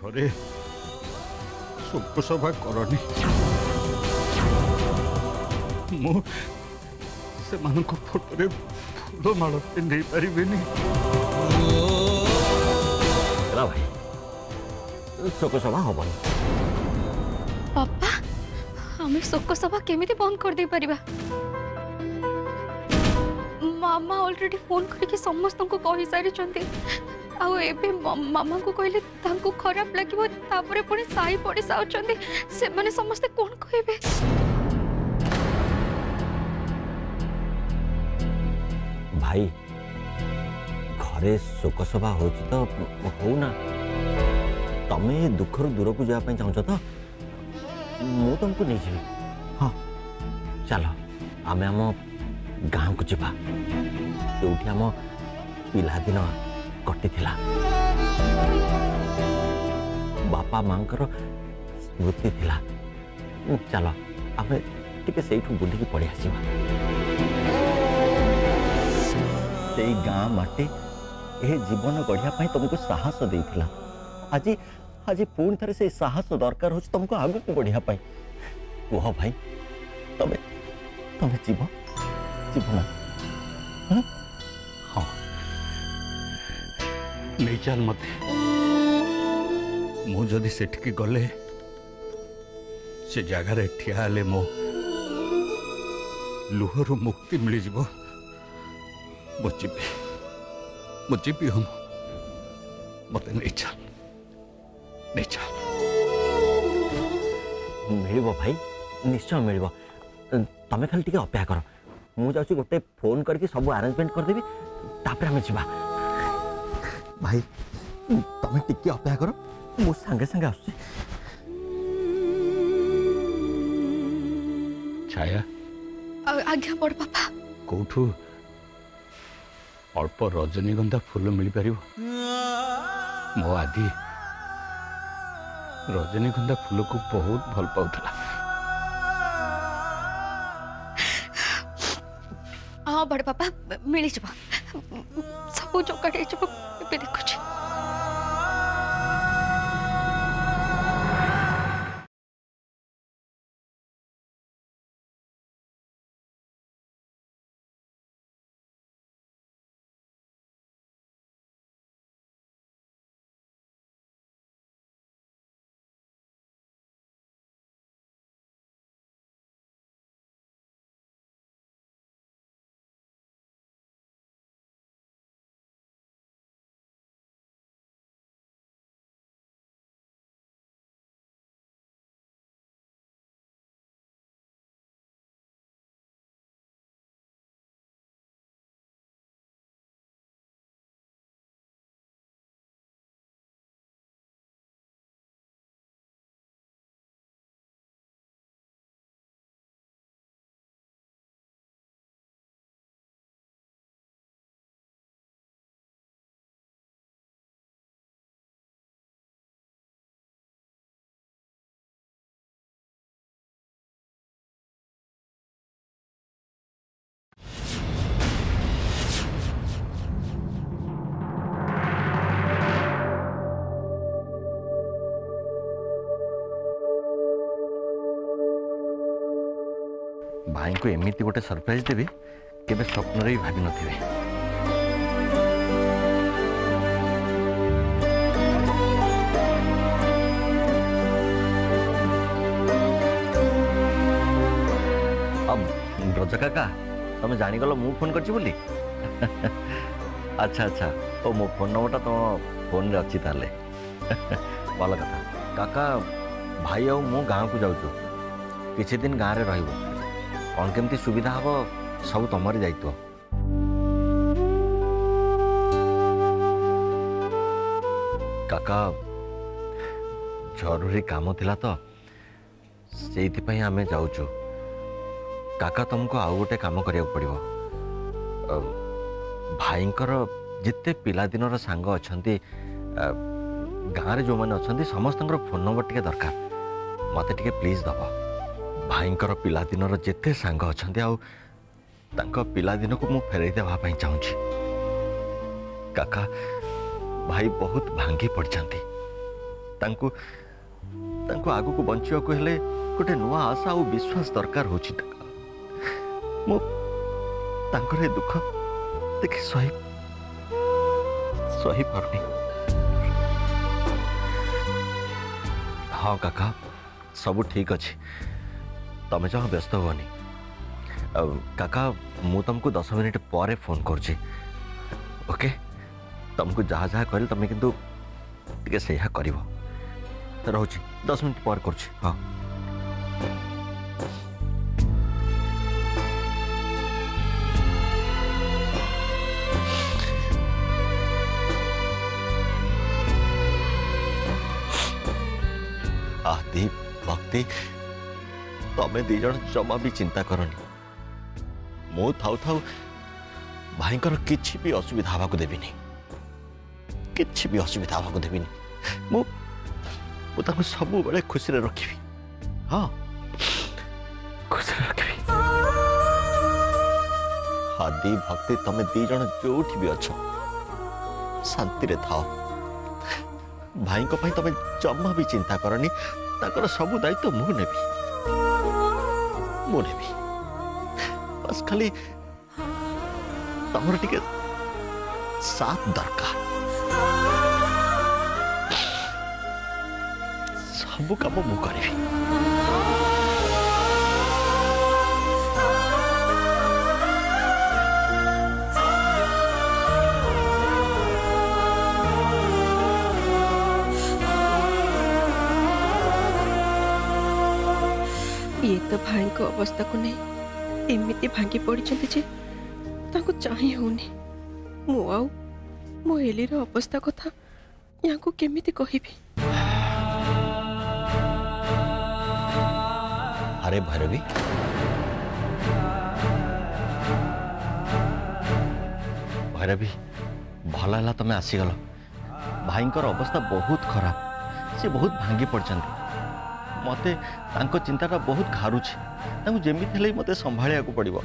घरे शोक सभा करनी मु से मानको फोटो रे फूल माल पिंधे पारिबेनी भाई शोक सभा हबनी पापा हमें शोक सभा केमिति बंद कर दे परिबा मामा ऑलरेडी फोन करके समस्त को कहि सारी चंती आउ एबे मामा को कहले तांको खराब लागिवो तापरे पुणी साई पड़िसा अछंती से माने समस्त कोन कहबे भाई घरे शोक सभा हो तो हो ना तमे दुखर दूर को जावाई चाहछ तो मु तुमको नहीं जी हाँ चलो आम आम गाँव को जीवा जो आम पिलादिन कटी बापा माँ स्मृति थिला चलो आम टे से बुलिकी पड़े आसवा से गाँ माटी ए जीवन गढ़िया तुमको साहस देइथिला आज आज पुणी थे से साहस दरकार हो तुमको आग को बढ़िया कह भाई तमें तमें जीव जीव ना हाँ नहीं चल मत मुझे सेठकी गले से जगार ठिया मो लुहरु मुक्ति मिल जीवो मुझे हम मत नहीं चल मिल भाई निश्चय मिल तमें खाली टे अपेक्षा कर मुझे गोटे फोन करके सब अरेंजमेंट करदेवी तापर आम जा भाई तमें टिके अपेक्षा कर मु सांगे सांगे आस छाया आज्ञा बड़ पापा कौठू अल्प रजनीगंधा फूल मिल पार मो आदि रजनीगंधा फूल को बहुत भल पाउथला हाँ बड़ पापा मिल सब चौकट देखु भाई को एमती गोटे सरप्राइज देवी केबे स्वप्न भी भाभी नथिबे अब ब्रज काका तुम जानीगल मु फोन करची बोली अच्छा अच्छा ओ मो फोन नंबरटा तुम फोन रे अच्छी ताले भल कथा काका भाई आ मु गाँव को जाऊँ किसी दिन गाँव में रही कौन केमती सुविधा हम सब तुमरी दायित्व काका जरूरी काम थिला तो से आम जाऊँ काका तुमको आउ गोटे काम करिया पड़िबो भाईंकर जिते पिलादिनर सांग अच्छी गाँव में जो मैंने अच्छा समस्त फोन नंबर टे दरकार मत टे प्लीज दब भाईंकर पिलादिनर जिते सांग अच्छा पिलादिन को मु फेरई देवाई चाहूँगी काका भाई बहुत भांगी पड़ती तांको तांको आगु को बंचिया को हेले गोटे नुआ आशा और विश्वास दरकार होची मो तांकर ए दुख देखि सही सही पारनी। हाँ काका सब ठीक अच्छे तमें जहाँ व्यस्त हुआनी काका मु तुमको 10 मिनिट पर फोन करुच्ची ओके तुमको जहाँ जहाँ कहले तुम किंतु टिके से रोची 10 मिनिट पर करुच्ची। हाँ आदि भक्ति तमें दी जन जमा भी चिंता करनी मु थाउ थाउ भाई किछि भी असुविधा हवा को देबिनी किछि भी असुविधा हवा को देबिनी मु ताको सब बेले खुशी रे रखिबी। हाँ खुशी रे रखिबी। आदि भक्ति तमें दी जन जोठी भी अच्छो शांति रे थाओ भाई को तमें जमा भी चिंता करनी ताकर सब दायित्व मु नेबी बस खाली तमर टिके साथ दरकार सब काम मु करिबी। ये तो भाई को अवस्था को नहीं एमती भांगी पड़ी चाही होनी मो एली रो अवस्था कथा या को केमिति कहिबी। अरे भैरवी भैरवी भल है तुम आसीगल भाई अवस्था बहुत खराब से बहुत भांगी पड़ते मते तांको चिंताटा बहुत घारुछि जेमिति हेले मते संभालिया को पड़िबो।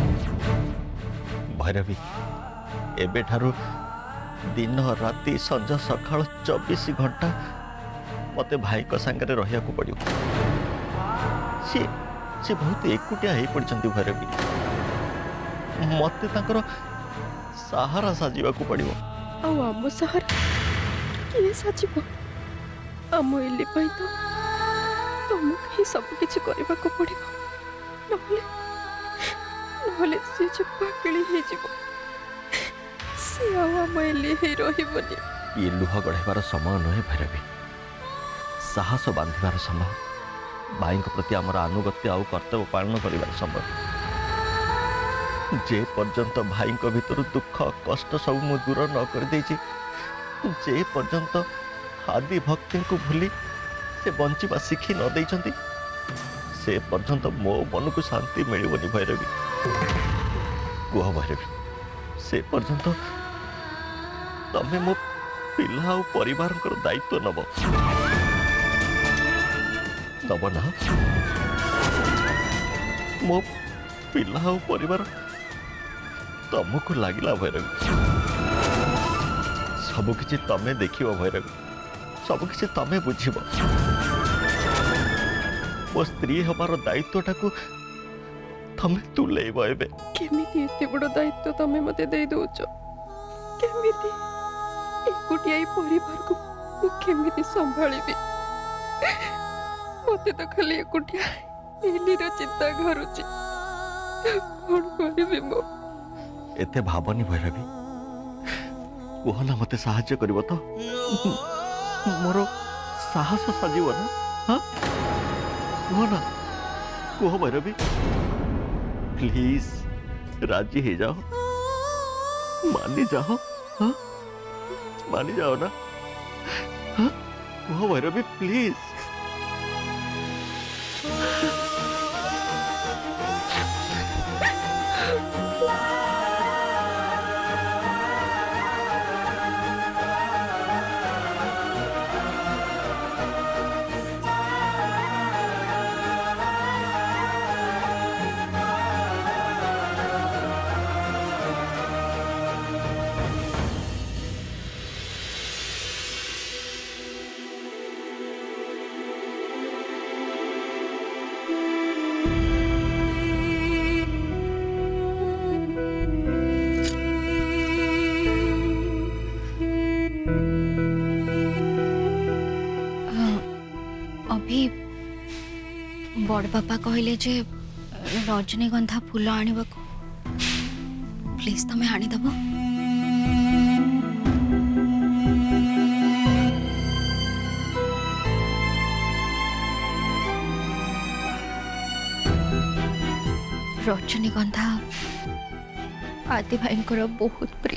भैरवी एबे ठारू दिन राति संज सकाळ 24 घंटा मते भाई को संगे रहिया को पड़िबो। से बहुत एकुटिया हो पड़छंती भैरवी मते तांकर सहारा साजिबा को पड़िबो। आ आम सहारा के साजिबो आम एली पई तो तुमको ही सब किसी करने को पड़ो नहले से जो पाकड़ी हो सी आम एली ही रही। ये लुह गढ़ार समय नुहे भैरवी साहस बांधार समय भाई प्रति आमर आनुगत्य आउ कर्तव्य पालन कर समय जे पर्यंत भाई भीतर दुख कष्ट सब मु दूर न कर देछि जे पर्यंत आदि भक्ति को भूली से बंचिबा शिखी न देइछंती से पर्यंत मो मन को शांति मिलबनी भैरवी। कुह भैरवी से पर्यंत तमे मो पिला और परिवार दायित्व नब ना मो पिला और परिवार तुमको लगिला भैरवी सबकि तमें देखियो भैरवी सबकि तमें बुझिब मो स्त्री हमार दायित्वटा को तमें तुलेब एबे केमिति एते बड़ दायित्व तमें मते दे दोछ केमिति एकुटिया परिवार को मु केमिति संभाळिबी मते तो खाली एकुटिया एली रो चिंता घरुची कोन करिबी मो एते भाबनी भैरवी कोहना मते सहाय्य करिवो तो मोर साहस साजिव ना। हाँ कह ना कह भैरवी प्लीज राजी हो जाओ मानी जाओ। हाँ मानी जाओ ना। हाँ कह भैरवी प्लीज। अभी बड़ बापा कहले जे रजनीगंधा फूल आनिबाको प्लीज तमें आनीदेव। रजनीगंधा आदि भाई बहुत प्रिय।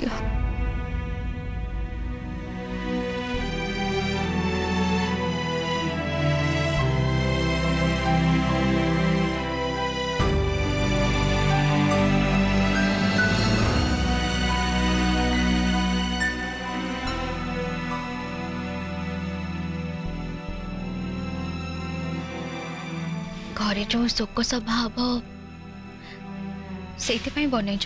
घरे जो शोक सभा हम से बनई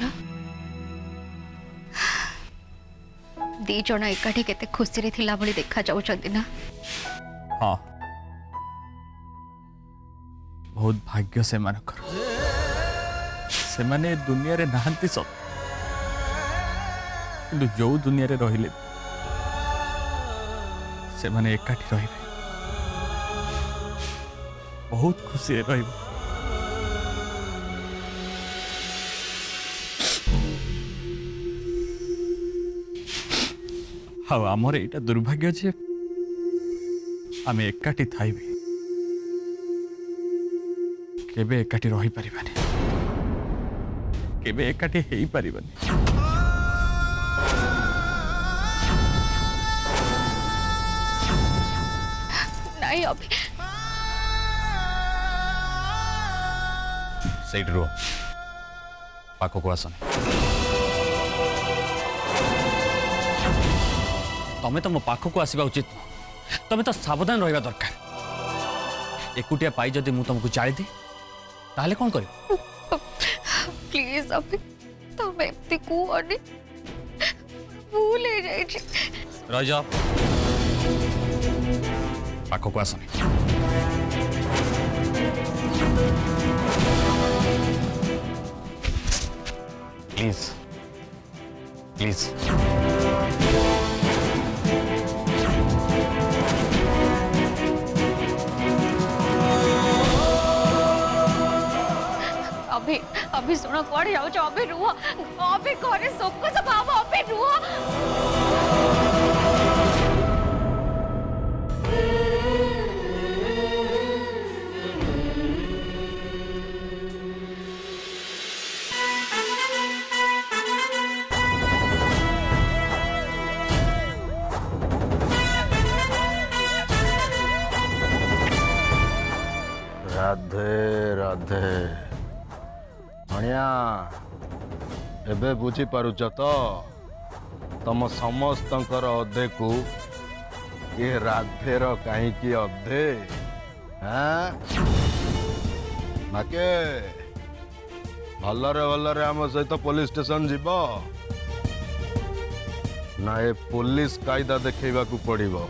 दी जन एकाठी केते खुशी रे थिला भली देखा जाउछंती ना। हाँ बहुत भाग्य से मानकर से माने दुनिया रे नाहंती सब किंतु जो दुनिया रे रहिले से माने एकाठी रहिबे बहुत खुशी रे रहिबे। हाँ आमर एटा दुर्भाग्य जे आमे एकाठी थाइबे केबे एकाठी रही परिबानी केबे एकाठी हेई परिबानी। नहीं अभी सेठ रो पाको को आसने तमें तो मो पाख को आसवा उचित तमें तो सावधान रहा दरकार। एकुटिया पाई जदि मु तुमको जाली दे ताले कौन कर प्लीज अभी तमें एमती कुहनी भूल हो जाए रह जा पाख को आसनी। प्लीज प्लीज अभी अभी सुनो कौड़े जाओ अभी रुह अभी घरे शोक सभा अभी रुह। राधे राधे भणिया एबे बुझी पारुच तो तम समस्तंकर अधे को ये राधेर कहीं अधे हाँ माके भलरे आम सहित पुलिस स्टेशन जीव ना ये पुलिस कायदा देखा पड़ो।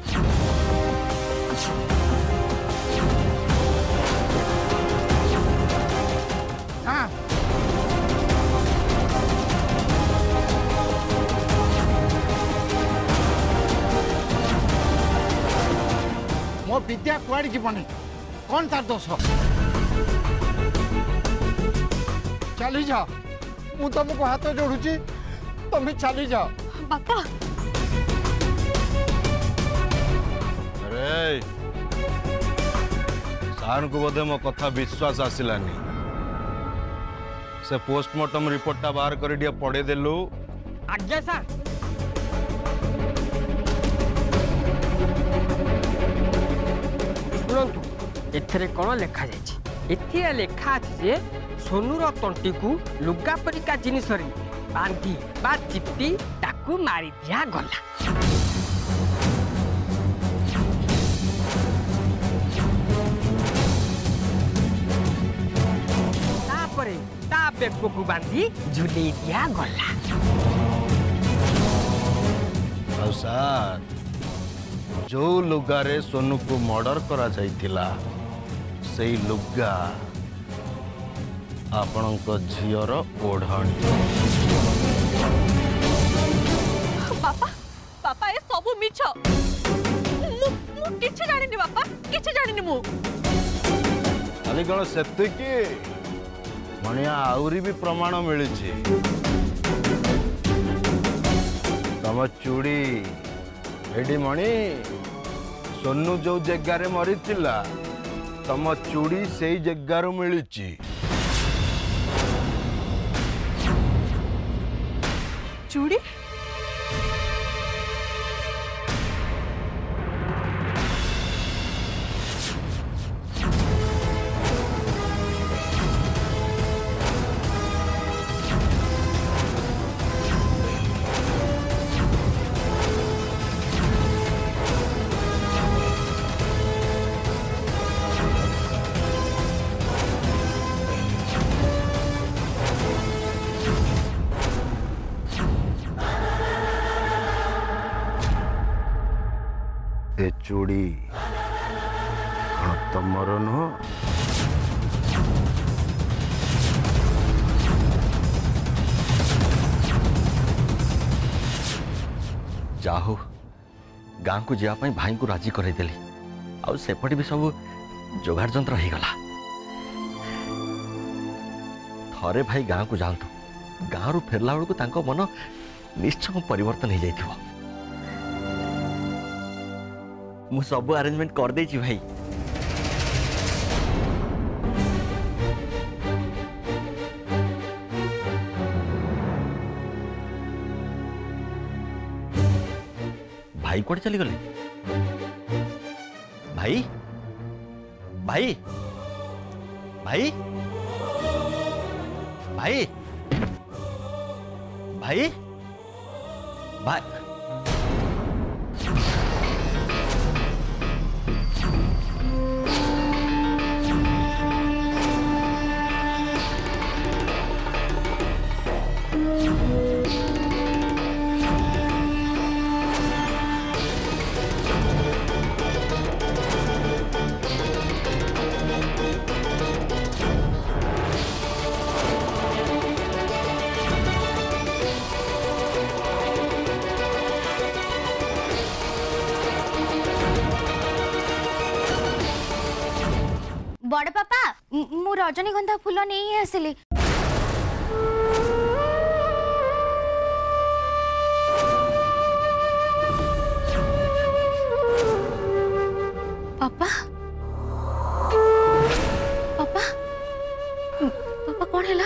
मो विद्या कुआड़ जीवनी कौन तार दोष चली जा मु तुमको हाथ जोड़ुची तुम्हें चली जा बापा। अरे सार को बोधे मो कथा विश्वास आसिलानी से पोस्टमार्टम रिपोर्टा बाहर कर पढ़े देलु। आज्ञा सर शुणु एथरे कौन लेखा जाए लेखा अच्छे सोनूर तंटी को लुगा परिका जिनिस बांधी बा चिपी ताकू मारी दिया गला। तापरे ता बेक को बांधी झुले दिया गला। सार जो लुगारे सोनू को मर्डर करा जाइथिला सेई लुगा आपणक झीर ओढ़णी। बापा बापा ए सब मिछ मु किछ जानिनी बापा किछि जानिनी मु खाली कौन सेतिकी मणिया आउरी भी प्रमाण मिली तम चूड़ी एडी मणि सोनू जो जगार मरी तम चूड़ी से जगार मिली चूड़ी चूड़ी तमर नुह जाहु गाँ को जावाई भाई को राजी करदेली आउपटे भी सब जोगाड़ जंत्र हो गला थरे भाई गाँ को जातु गाँव फेरला बेलू मन निश्चय परिवर्तन हो जाइथिबो मु सब अरेंजमेंट कर देछि भाई भाई कोड़े चली गले भाई भाई भाई भाई भाई भाई बड़ पापा मु रजनीगंधा फूल नहीं आसिली पापा पापा पापा कौन है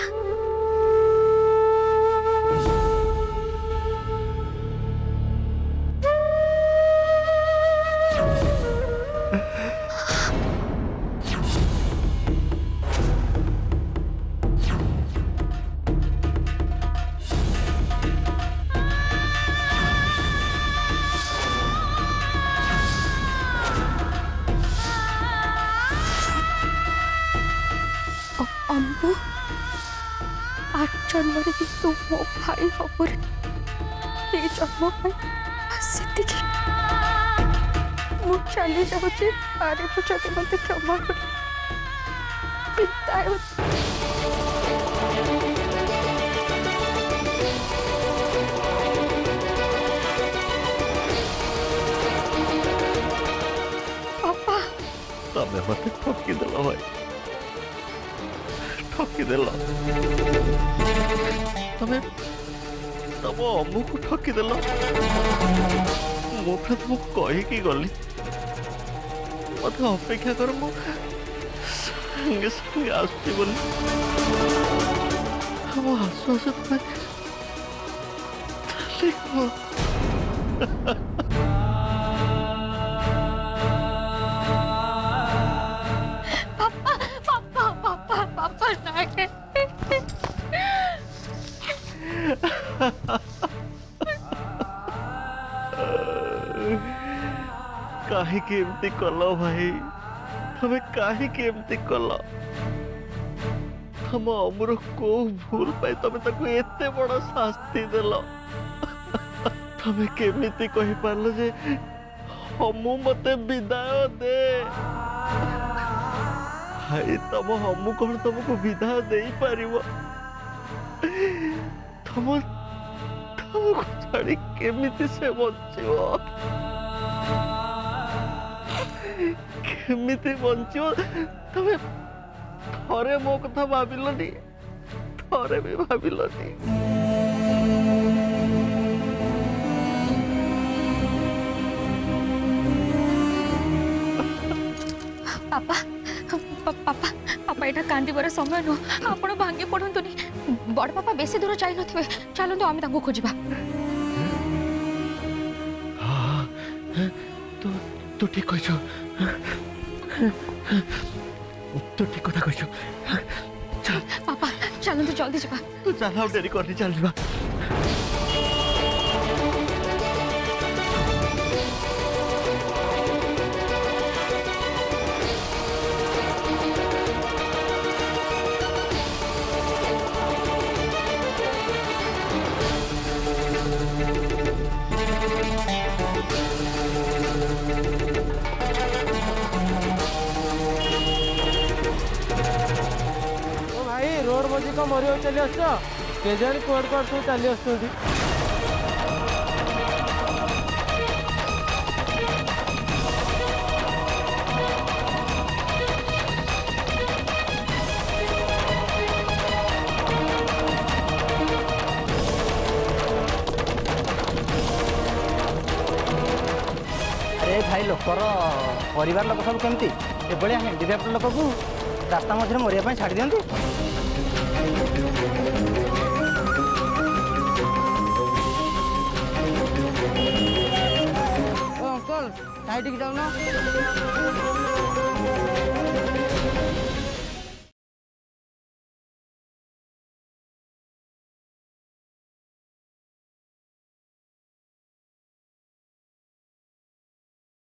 अम्बू आठ जन्म भी तू मो भाई हबर ये जन्म से मु चली जाऊँ आरे पूछते मत क्षमा कर पापा तमें मत ठकीदेल भाई ठकीदेल तमें तम अम्मू को ठकीदेल मुझे तुमको कहीकि गली मत अपेक्षा कर संगे संगे आसुची बोली हम आसु आसु काहे एमती कल भाई तमें काहे एमती कल हम अमर को भूल पाई तमें ताको एते बड़ा शास्ति देल तमें केमिति कहि पारल जे हमू मते विदाय दे भाई तम हमू कौन तुमको विदाय दे पारिबो तुमको छाड़ी केमिति से बचिबो केमिति बंचो तमे थरे मो कथा भाबिलनी थरे भी भाबिलनी पापा पापा पापा यहाँ कांदीबार समय नुह आप भांगी पड़तुनि बड़ पापा बेसी दूर जाई नथिबे चलतु आम तांको खोजिबा तू ठीक कहछ तू ठीक कथा कहछ पापा चलतु जल्दी जाबा तू चल डेरी करनी चल जा रोड मजी को मरी चली आस केजाणी कुआड़ कुआड़ सब चली आस अरे भाई लोकर परिवार लोक सब केमती एभलिया हैंडीक्राफ्ट लोक को रास्ता मझे मरिया छाड़ दियंती अंकल साइड जाऊन